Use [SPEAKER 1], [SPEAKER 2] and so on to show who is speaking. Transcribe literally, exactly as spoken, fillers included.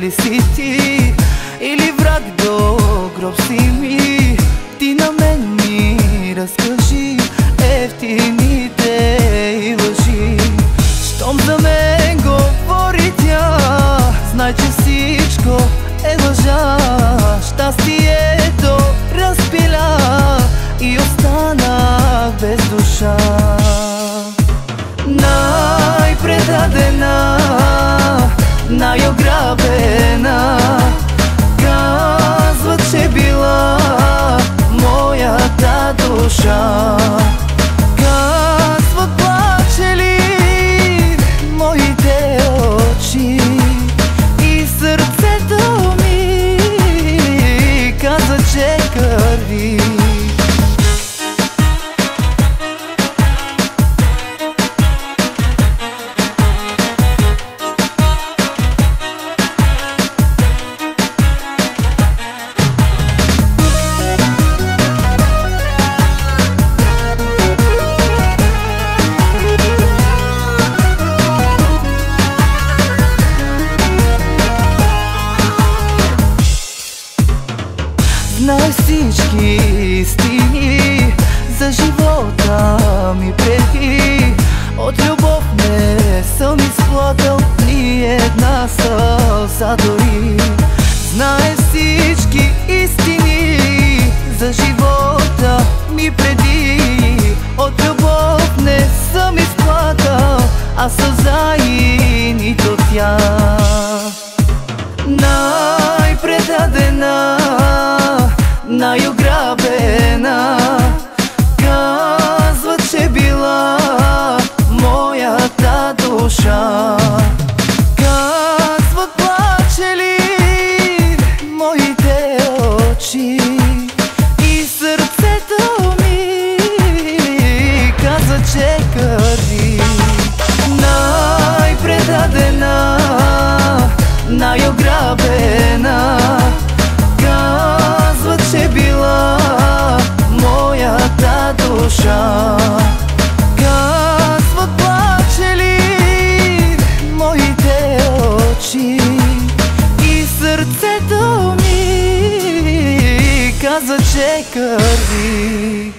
[SPEAKER 1] ли си ти, или враг до гроб си ми? Ти на мен ми разкажи ефтините и лъжи. Щом за мен говори тя, знай, че всичко е лъжа. Щастието разпиля и останах без душа. Най-предадена, най-ограбена, казват, че била моята душа. Казват, плачели моите очи и сърцето ми каза, че кърви. Знай всички истини за живота ми преди. От любов не съм изплакал ни една сълза дори. Знай всички истини за живота ми преди. От любов не съм изплакал, а сълза и нито тя. Най-предадена, най-ограбена, казват, че била моята душа. Казват, плачели моите очи и сърцето ми каза, че кърви. Най-предадена, най-ограбена, казват, че била моята душа. Казват, плачели моите очи и сърцето ми каза, че кърви.